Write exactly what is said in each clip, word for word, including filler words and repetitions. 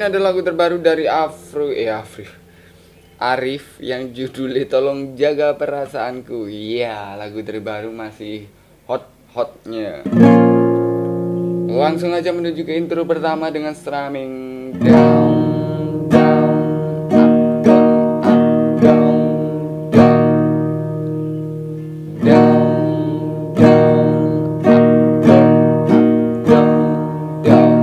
ini ada lagu terbaru dari Afro eh Afri Arif yang judulnya Tolong Jaga Perasaanku. Iya, lagu terbaru masih hot-hotnya. Langsung aja menuju ke intro pertama dengan strumming down, down, up, down, up, down, down, down, down, up, down, up, down, down.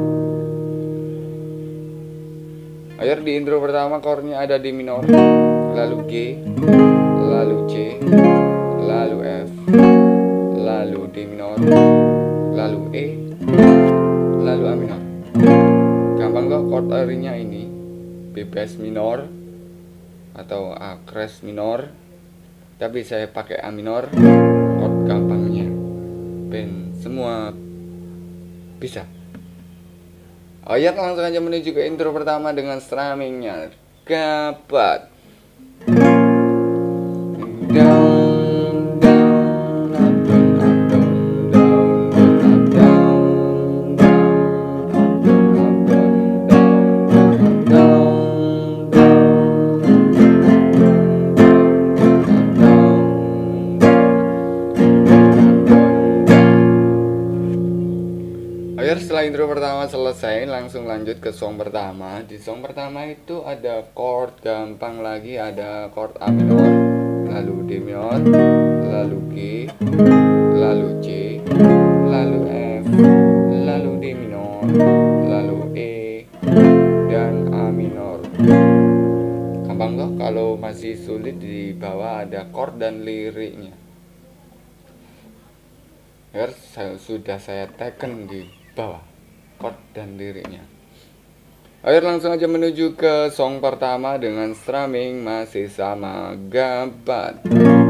Ayo di intro pertama chordnya ada di minor, lalu G, lalu C, lalu F, lalu D minor, lalu E, lalu A minor. Gampang kok chord arinya ini bebas minor atau A crash minor, tapi saya pakai A minor. Chord gampangnya ben semua bisa. Oh ya, langsung aja menuju ke intro pertama dengan strummingnya. Gapat down, down, up, down, up, down, down, down, up, down, down, up, down, up, down, down, down, Akhir setelah intro pertama selesai, langsung lanjut ke song pertama. Di song pertama itu ada chord gampang lagi, ada chord A minor, lalu D minor, lalu G, lalu C, lalu F, lalu D minor, lalu E, dan A minor. Gampang kok. Kalau masih sulit, di bawah ada chord dan liriknya. Akhir sudah saya teken di bawah chord dan liriknya. Ayo langsung aja menuju ke song pertama dengan strumming masih sama gapat.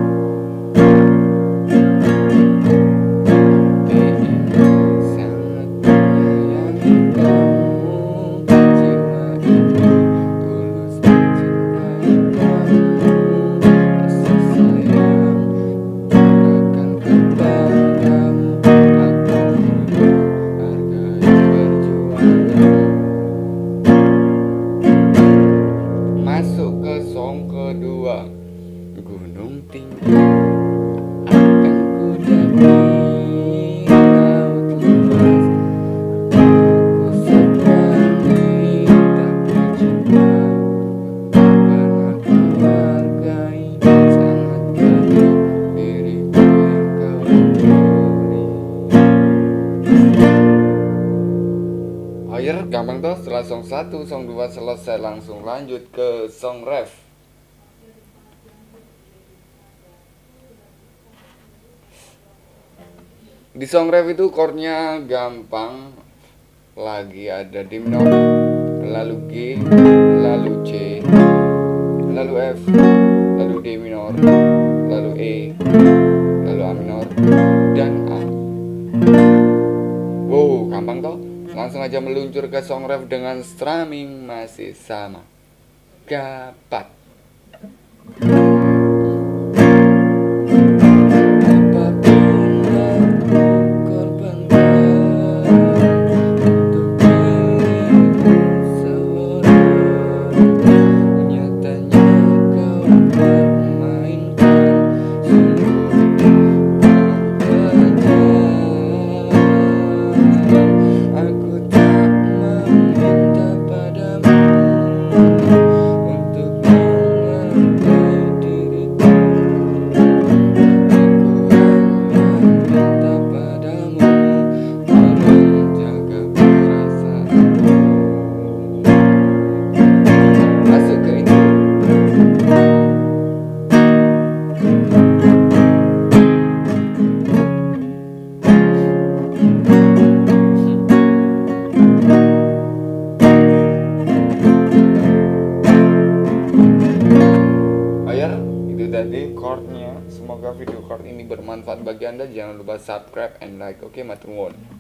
Masuk ke song kedua, gunung tinggi akan ku daki, laut luas ku seberangi, tapi cinta karena kau hargai sangat kali diriku yang kau beri. Akhir gampang tuh. Setelah song satu, song dua selesai, langsung lanjut ke song ref. Di song ref itu chordnya gampang lagi, ada D minor, lalu G, lalu C, lalu F, lalu D minor, lalu E, lalu A minor, dan A. Wow, gampang toh. Langsung aja meluncur ke song ref dengan strumming masih sama gapat. Apapun aku korbankan untuk dirimu seorang, nyatanya kau permainkan seluruh tadi chordnya. Semoga video chord ini bermanfaat bagi Anda. Jangan lupa subscribe and like. Oke, matur nuwun.